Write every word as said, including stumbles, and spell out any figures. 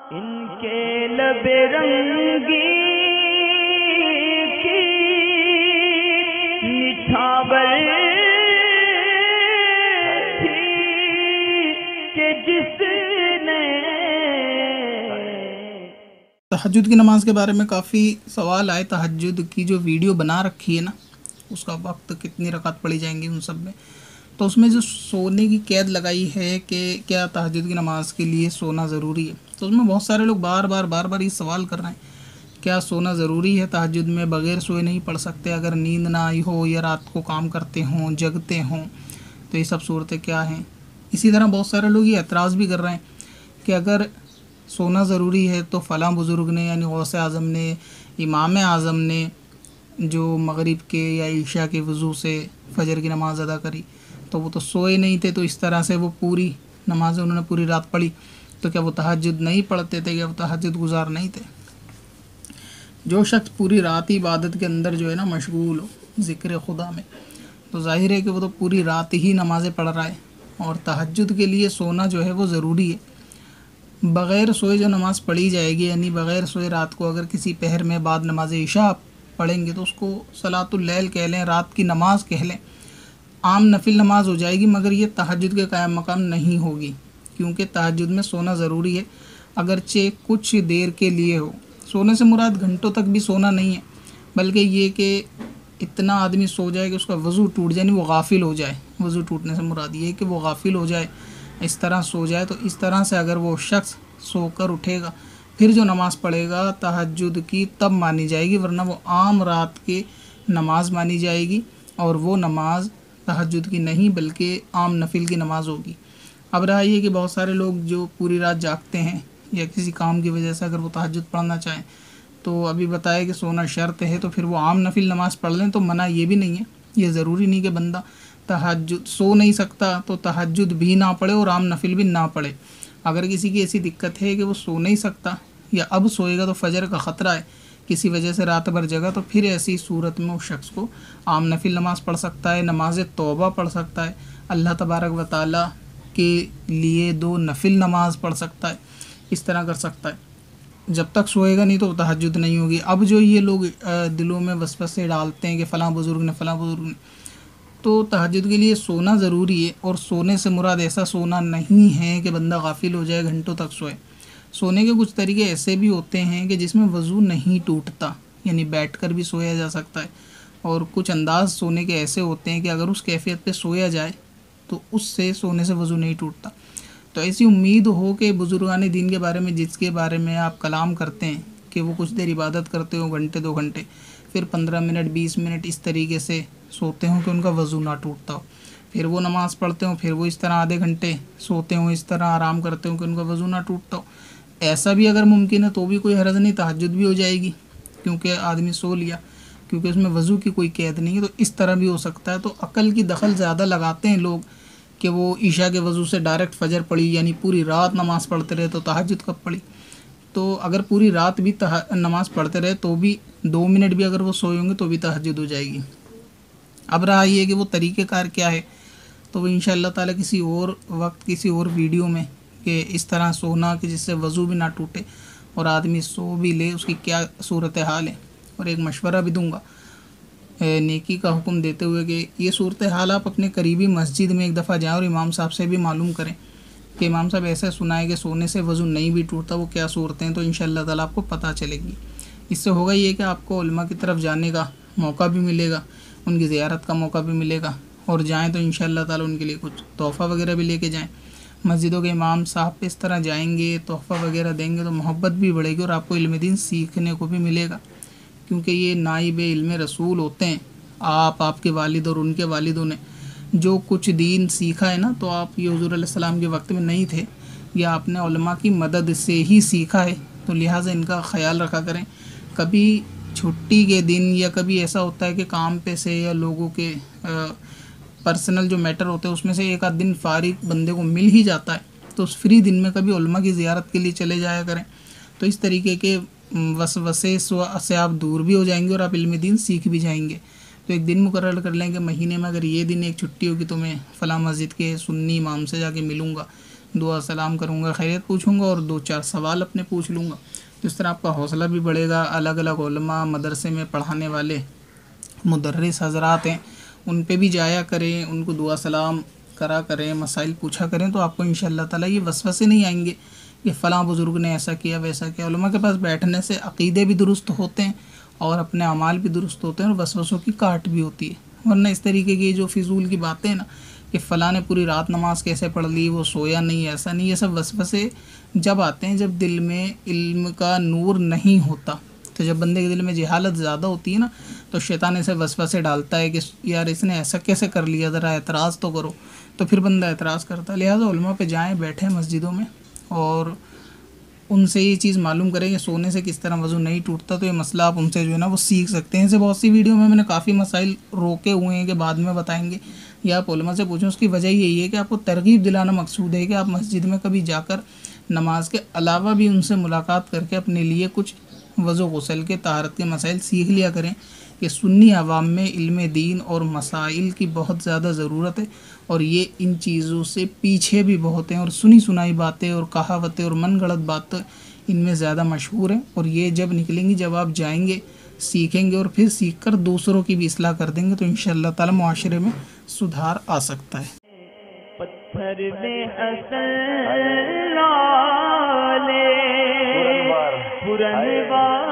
ان کے لب رنگی کی نچھاور تھی کہ جس نے تہجد کی نماز کے بارے میں کافی سوال آئے. تہجد کی جو ویڈیو بنا رکھی ہے نا، اس کا وقت کتنی رکعت پڑھی جائیں گی ان سب میں، تو اس میں جو سونے کی قید لگائی ہے کہ کیا تہجد کی نماز کے لیے سونا ضروری ہے، تو اس میں بہت سارے لوگ بار بار بار بار یہ سوال کر رہے ہیں کیا سونا ضروری ہے، تہجد میں بغیر سوئے نہیں پڑھ سکتے، اگر نیند نہ آئی ہو یا رات کو کام کرتے ہوں جگتے ہوں تو یہ سب صورتیں کیا ہیں. اسی طرح بہت سارے لوگ یہ اعتراض بھی کر رہے ہیں کہ اگر سونا ضروری ہے تو فلاں بزرگ نے یعنی غوث اعظم نے، امام اعظم نے جو مغرب کے یا عشاء کے وضو سے فجر کی نماز ادا کری تو وہ تو سوئے نہیں تھے، تو اس طرح سے وہ پوری نماز انہوں نے پوری رات پڑھی، تو کیا وہ تہجد نہیں پڑھتے تھے، کیا وہ تہجد گزار نہیں تھے. جو شخص پوری رات عبادت کے اندر جو ہے نا مشغول ہو ذکر خدا میں، تو ظاہر ہے کہ وہ تو پوری رات ہی نمازیں پڑھ رہا ہے، اور تہجد کے لیے سونا جو ہے وہ ضروری ہے. بغیر سوئے جو نماز پڑھی جائے گی، یعنی بغیر سوئے رات کو اگر کسی پہر میں بعد نماز عشاء پڑھیں گے تو اس کو صلاۃ اللیل کہہ لیں، رات کی نماز کہہ لیں، عام نفل نماز ہو جائے گی، مگر یہ تہجد کے قائم مقام نہیں ہوگی، کیونکہ تہجد میں سونا ضروری ہے اگرچہ کچھ دیر کے لیے ہو. سونے سے مراد گھنٹوں تک بھی سونا نہیں ہے، بلکہ یہ کہ اتنا آدمی سو جائے کہ اس کا وضو ٹوٹ جائے، یعنی وہ غافل ہو جائے. وضو ٹوٹنے سے مراد یہ ہے کہ وہ غافل ہو جائے، اس طرح سو جائے. تو اس طرح سے اگر وہ شخص سو کر اٹھے گا پھر جو نماز پڑھے گا تہجد کی تب مانی جائے گی، ورنہ وہ عام رات کی نماز مانی جائے گی، اور وہ نماز تہجد کی نہیں بلکہ عام نفل کی نماز ہوگی. اب رہا یہ کہ بہت سارے لوگ جو پوری رات جاگتے ہیں یا کسی کام کی وجہ سے اگر وہ تہجد پڑھنا چاہیں تو ابھی بتایا کہ سونا شرط ہے، تو پھر وہ عام نفل نماز پڑھ لیں تو منع یہ بھی نہیں ہے. یہ ضروری نہیں کہ بندہ تہجد سو نہیں سکتا تو تہجد بھی نہ پڑھے اور عام نفل بھی نہ پڑھے. اگر کسی کی ایسی دقت ہے کہ وہ سو نہیں سکتا یا اب سوئے گا تو فجر کا خطرہ ہے، کسی وجہ سے رات بھر جگہ، تو پھر ایسی صورت میں اس شخص کو عام نفل نماز پڑھ سکتا ہے، نماز توبہ پڑھ سکتا ہے، اللہ تبارک و تعالیٰ کے لیے دو نفل نماز پڑھ سکتا ہے، اس طرح کر سکتا ہے. جب تک سوئے گا نہیں تو تہجد نہیں ہوگی. اب جو یہ لوگ دلوں میں وسوسے ڈالتے ہیں کہ فلاں بزرگ نے فلاں بزرگ نے، تو تہجد کے لیے سونا ضروری ہے، اور سونے سے مراد ایسا سونا نہیں ہے کہ بندہ غافل ہو جائے گھنٹوں تک سوئے. سونے کے کچھ طریقے ایسے بھی ہوتے ہیں کہ جس میں وضو نہیں ٹوٹتا، یعنی بیٹھ کر بھی سویا جا سکتا ہے، اور کچھ انداز سونے کے ایسے ہوتے ہیں کہ اگر اس کیفیت پہ سویا جائے تو اس سے سونے سے وضو نہیں ٹوٹتا. تو ایسی امید ہو کہ بزرگان دین کے بارے میں جس کے بارے میں آپ کلام کرتے ہیں کہ وہ کچھ دیر عبادت کرتے ہو گھنٹے دو گھنٹے، پھر پندرہ منٹ بیس منٹ اس طریقے سے سوتے ہوں کہ ان کا وضو نہ ٹوٹتا ہو، پھر وہ نماز پڑھتے ہوں، پھر وہ اس طرح آدھے گھنٹے سوتے ہوں، اس طرح آرام کرتے ہوں کہ ان کا وضو نہ ٹوٹتا ہو. ایسا بھی اگر ممکن ہے تو بھی کوئی حرج نہیں، تہجد بھی ہو جائے گی کیونکہ آدمی سو لیا، کیونکہ اس میں وضو کی کوئی قید نہیں ہے. تو اس طرح بھی ہو سکتا ہے. تو عقل کی دخل زیادہ لگاتے ہیں لوگ کہ وہ عشاء کے وضو سے ڈائریکٹ فجر پڑھی، یعنی پوری رات نماز پڑھتے رہے تو تہجد کب پڑھی. تو اگر پوری رات بھی نماز پڑھتے رہے تو بھی دو منٹ بھی اگر وہ سوئے ہوں گے تو بھی تہجد ہو جائے گی. اب رہا یہ کہ وہ طریقہ کار کیا ہے، تو وہ انشاءاللہ تعالی کسی اور وقت کسی اور ویڈیو میں کہ اس طرح سونا کہ جس سے وضو بھی نہ ٹوٹے اور آدمی سو بھی لے اس کی کیا صورتحال ہے. اور ایک مشورہ بھی دوں گا نیکی کا حکم دیتے ہوئے کہ یہ صورتحال آپ اپنے قریبی مسجد میں ایک دفعہ جائیں اور امام صاحب سے بھی معلوم کریں کہ امام صاحب ایسے سنائے کہ سونے سے وضو نہیں بھی ٹوٹتا، وہ کیا صورتیں ہیں، تو انشاءاللہ تعالی آپ کو پتہ چلے گی. اس سے ہوگا یہ کہ آپ کو علماء کی طرف جانے کا موقع بھی ملے گا، ان کی زیارت کا موقع بھی ملے گا، اور جائیں تو انشاءاللہ تعالی ان کے لیے کچھ تحفہ وغیرہ بھی لے کے جائیں. مسجدوں کے امام صاحب پہ اس طرح جائیں گے، تحفہ وغیرہ دیں گے تو محبت بھی بڑھے گی اور آپ کو علم دین سیکھنے کو بھی ملے گا، کیونکہ یہ نائب علم رسول ہوتے ہیں. آپ آپ کے والد اور ان کے والدوں نے جو کچھ دین سیکھا ہے نا، تو آپ یہ حضور علیہ السلام کے وقت میں نہیں تھے، یا آپ نے علماء کی مدد سے ہی سیکھا ہے، تو لہٰذا ان کا خیال رکھا کریں. کبھی چھٹی کے دن یا کبھی ایسا ہوتا ہے کہ کام پہ سے یا لوگوں کے پرسنل جو میٹر ہوتے ہیں اس میں سے ایک آدھ دن فارغ بندے کو مل ہی جاتا ہے، تو اس فری دن میں کبھی علماء کی زیارت کے لیے چلے جایا کریں. تو اس طریقے کے وسوسے سے آپ دور بھی ہو جائیں گے اور آپ علم دین سیکھ بھی جائیں گے. تو ایک دن مقرر کر لیں کہ مہینے میں اگر یہ دن ایک چھٹی ہوگی تو میں فلاں مسجد کے سنی امام سے جا کے ملوں گا، دعا سلام کروں گا، خیریت پوچھوں گا اور دو چار سوال اپنے پوچھ لوں گا. تو اس طرح آپ کا حوصلہ بھی بڑھے گا. الگ الگ علماء مدرسے میں پڑھانے والے مدرس حضرات ہیں، ان پہ بھی جایا کریں، ان کو دعا سلام کرا کریں، مسائل پوچھا کریں، تو آپ کو انشاءاللہ تعالیٰ یہ وسوسے نہیں آئیں گے کہ فلاں بزرگ نے ایسا کیا ویسا کیا. علماء کے پاس بیٹھنے سے عقیدے بھی درست ہوتے ہیں اور اپنے اعمال بھی درست ہوتے ہیں اور وسوسوں کی کاٹ بھی ہوتی ہے. ورنہ اس طریقے کی جو فضول کی باتیں ہیں نا کہ فلاں نے پوری رات نماز کیسے پڑھ لی، وہ سویا نہیں، ایسا نہیں، یہ سب وسوسے جب آتے ہیں جب دل میں علم کا نور نہیں ہوتا. تو جب بندے کے دل میں جہالت زیادہ ہوتی ہے نا تو شیطان اسے وسوسے ڈالتا ہے کہ یار اس نے ایسا کیسے کر لیا، ذرا اعتراض تو کرو. تو پھر بندہ اعتراض کرتا ہے. لہٰذا علماء پہ جائیں، بیٹھیں مسجدوں میں اور ان سے یہ چیز معلوم کریں کہ سونے سے کس طرح وضو نہیں ٹوٹتا. تو یہ مسئلہ آپ ان سے جو ہے نا وہ سیکھ سکتے ہیں. اسے بہت سی ویڈیو میں میں نے کافی مسائل روکے ہوئے ہیں کہ بعد میں بتائیں گے، یا آپ علماء سے پوچھیں. اس کی وجہ یہی ہے کہ آپ کو ترغیب دلانا مقصود ہے کہ آپ مسجد میں کبھی جا کر نماز کے علاوہ بھی ان سے ملاقات کر کے اپنے لیے کچھ وضو غسل کے طہارت کے مسائل سیکھ لیا کریں کہ سنی عوام میں علم دین اور مسائل کی بہت زیادہ ضرورت ہے اور یہ ان چیزوں سے پیچھے بھی بہت ہیں اور سنی سنائی باتیں اور کہاوتیں اور من گھڑت باتیں ان میں زیادہ مشہور ہیں. اور یہ جب نکلیں گی، جب آپ جائیں گے سیکھیں گے اور پھر سیکھ کر دوسروں کی بھی اصلاح کر دیں گے تو انشاءاللہ تعالی معاشرے میں سدھار آ سکتا ہے. پتھر میں اصل لالے پرن